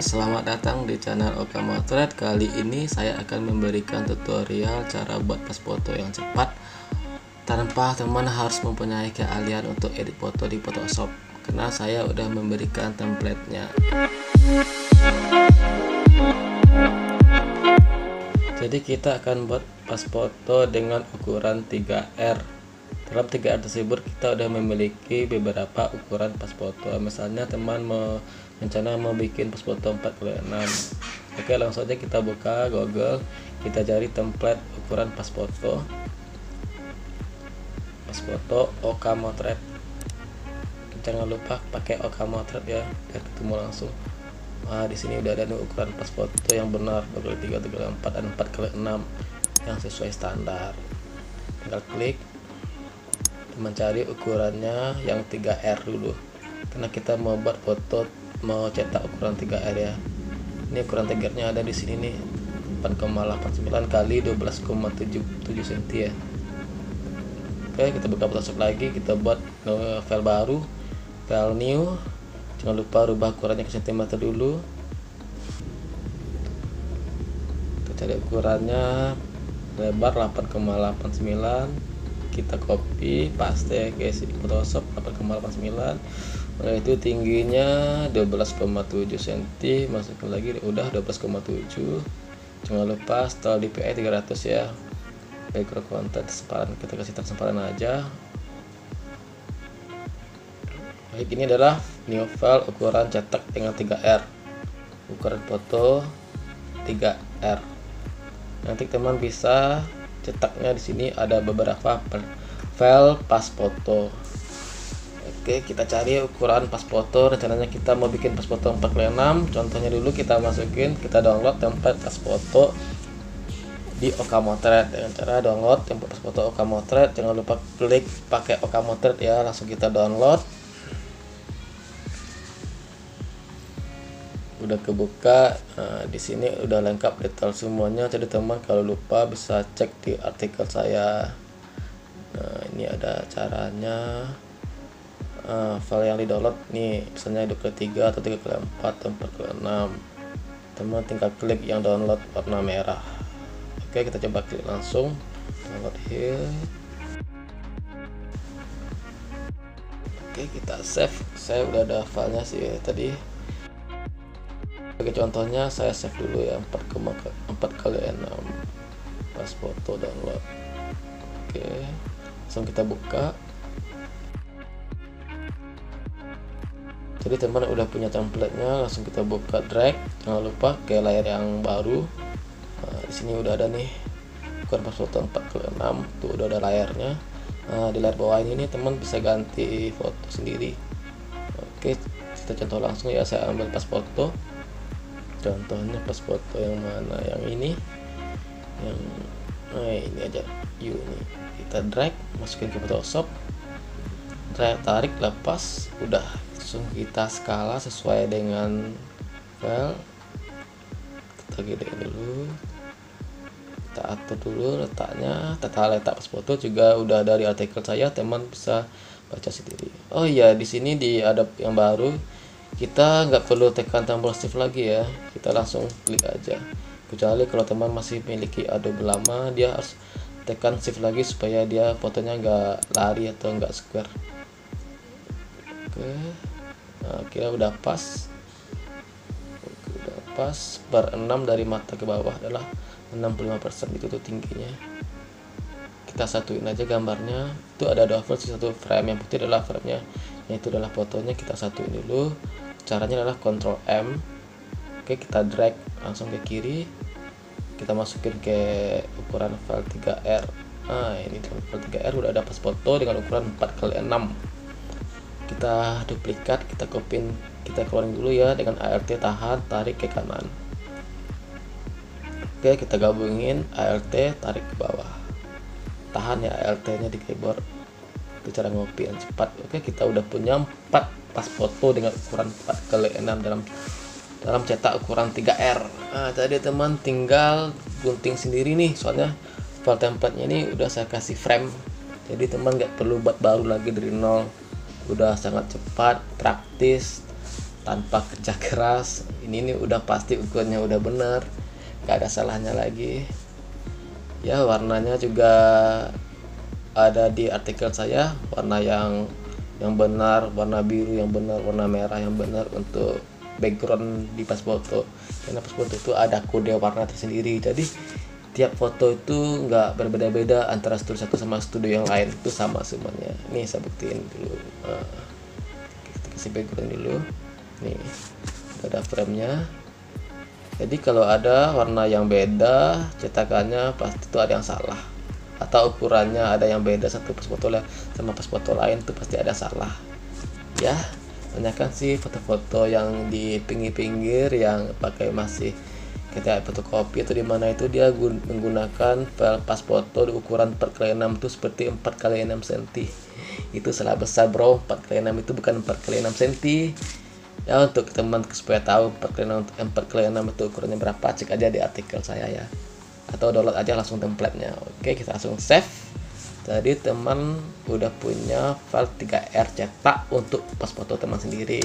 Selamat datang di channel Oka Motret. Kali ini saya akan memberikan tutorial cara buat pas foto yang cepat tanpa teman harus mempunyai keahlian untuk edit foto di Photoshop, karena saya udah memberikan template-nya. Jadi kita akan buat pas foto dengan ukuran 3R. Dalam 3R tersebut kita udah memiliki beberapa ukuran pas foto. Misalnya teman rencana mau bikin pas foto 4x6. Oke, langsung aja kita buka Google, kita cari template ukuran pas foto. Pas foto Oka Motret. Jangan lupa pakai Oka Motret ya, biar ketemu langsung. Nah, di sini udah ada ukuran pas foto yang benar, 2x3, 3x4 dan 4x6 yang sesuai standar. Tinggal klik, mencari ukurannya yang 3R dulu, karena kita mau buat foto, mau cetak ukuran 3R ya. Ini ukuran 3R nya ada di sini nih, 4,89 kali 12,77 cm ya. Oke, kita buka Photoshop lagi, kita buat file baru, file new. Jangan lupa rubah ukurannya ke cm dulu. Kita cari ukurannya, lebar 8,89. Kita copy, paste ke Photoshop 8,89. Nah, itu tingginya 12,7 cm. Masukin lagi, udah 12,7. Jangan lupa setelah DPI 300 ya. Background content sempalan kita kasih transparan aja. Baik, ini adalah new file ukuran cetak dengan 3R. Ukuran foto 3R. Nanti teman bisa cetaknya di sini ada beberapa file pas foto. Oke, kita cari ukuran pas foto. Rencananya kita mau bikin pas foto 4x6. Contohnya dulu kita masukin, kita download template pas foto di Oka Motret. Dengan cara download template pas foto Oka Motret, jangan lupa klik pakai Oka Motret ya, langsung kita download. Udah kebuka. Nah, di sini udah lengkap detail semuanya. Jadi teman kalau lupa bisa cek di artikel saya. Nah, ini ada caranya. File yang di download nih, misalnya 2x3 atau 3x4 atau 4x6. Teman tinggal klik yang download warna merah. Oke, kita coba klik langsung download here. Oke, kita save. Saya udah ada filenya sih tadi. Sebagai contohnya saya save dulu ya, 4x6 pas foto download. Oke, langsung kita buka. Jadi teman udah punya template-nya, langsung kita buka, drag. Jangan lupa ke layar yang baru. Nah, di sini udah ada nih ukuran pas foto 4x6, tuh udah ada layarnya. Nah, di layar bawah ini teman bisa ganti foto sendiri. Oke, kita contoh langsung ya, saya ambil pas foto. Contohnya pas foto yang mana, yang ini, yang ini aja, ini kita drag, masukin ke Photoshop, drag, tarik, lepas, udah. Langsung kita skala sesuai dengan file. Kita gedein dulu, kita atur dulu letaknya. Tata letak pas foto juga udah dari artikel saya, teman bisa baca sendiri. Oh iya, di sini di Adobe yang baru kita nggak perlu tekan tombol shift lagi ya, kita langsung klik aja. Kecuali kalau teman masih memiliki Adobe lama, dia harus tekan shift lagi supaya dia fotonya nggak lari atau nggak square. Oke, nah kira udah pas. Oke, udah pas. Bar 6 dari mata ke bawah adalah 65%, itu tuh tingginya. Kita satuin aja gambarnya. Itu ada dua versi, satu frame, yang putih adalah framenya, yang itu adalah fotonya. Kita satuin dulu. Caranya adalah Ctrl M. Oke, kita drag langsung ke kiri. Kita masukin ke ukuran file 3R. Nah, ini file 3R udah ada pas foto dengan ukuran 4x6. Kita duplikat, kita copy, kita keluarin dulu ya dengan ALT, tahan, tarik ke kanan. Oke, kita gabungin ALT, tarik ke bawah. Tahan ya ALT nya di keyboard. Itu cara ngopi yang cepat. Oke, kita udah punya 4 pas foto dengan ukuran 4x6 dalam cetak ukuran 3R. Nah, tadi teman tinggal gunting sendiri nih, soalnya file template-nya ini udah saya kasih frame. Jadi teman nggak perlu buat baru lagi dari nol. Udah sangat cepat, praktis, tanpa kerja keras ini nih udah pasti ukurannya udah bener, nggak ada salahnya lagi ya. Warnanya juga ada di artikel saya, warna yang benar, warna biru yang benar, warna merah yang benar untuk background di pas foto. Karena pas foto itu ada kode warna tersendiri, jadi tiap foto itu nggak berbeda-beda antara studio satu sama studio yang lain, itu sama semuanya. Nih saya buktiin dulu, kita kasih background dulu. Nih ada framenya. Jadi kalau ada warna yang beda cetakannya pasti itu ada yang salah, atau ukurannya ada yang beda satu pas foto sama pas foto lain, itu pasti ada salah ya. Banyakan sih foto-foto yang di pinggir-pinggir yang pakai masih kita fotokopi atau di mana itu dia menggunakan file pas foto di ukuran 4x6 itu seperti 4x6 cm. Itu salah besar bro, 4x6 itu bukan 4x6 cm ya. Untuk teman supaya tahu 4x6 itu ukurannya berapa, cek aja di artikel saya ya, atau download aja langsung template-nya. Oke, kita langsung save. Tadi teman udah punya file 3R cetak untuk pas foto teman sendiri.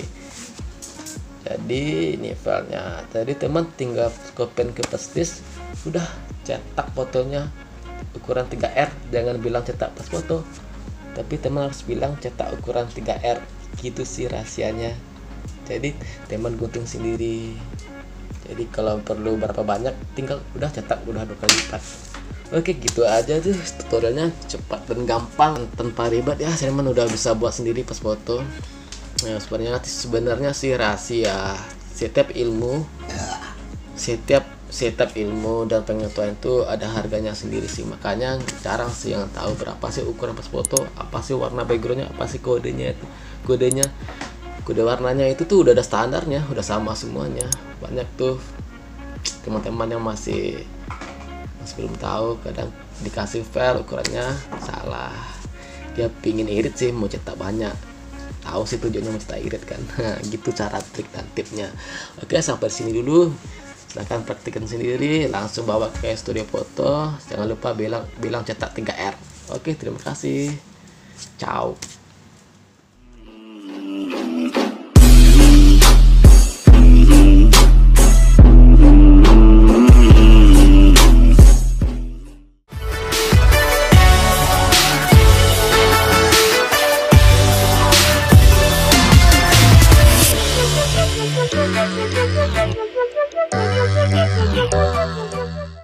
Jadi ini filenya. Tadi teman tinggal copy ke pestis, udah cetak fotonya ukuran 3R. Jangan bilang cetak pas foto, tapi teman harus bilang cetak ukuran 3R. Gitu sih rahasianya. Jadi teman gunting sendiri. Jadi kalau perlu berapa banyak tinggal udah cetak, udah 2 kali lipat. Oke, gitu aja tuh tutorialnya, cepat dan gampang tanpa ribet ya. Teman udah bisa buat sendiri pas foto. Nah, sebenarnya sih rahasia setiap ilmu dan pengetahuan itu ada harganya sendiri sih. Makanya jarang sih yang tahu berapa sih ukuran pas foto, apa sih warna backgroundnya, apa sih kodenya itu. Kode warnanya itu tuh udah ada standarnya, udah sama semuanya. Banyak tuh teman-teman yang masih belum tahu, kadang dikasih file ukurannya salah. Dia pingin irit sih, mau cetak banyak, tahu sih tujuannya mau cetak irit kan. Gitu cara trik dan tipnya. Oke, sampai sini dulu, silahkan praktikan sendiri, langsung bawa ke studio foto. Jangan lupa bilang cetak 3R. Oke, terima kasih, ciao.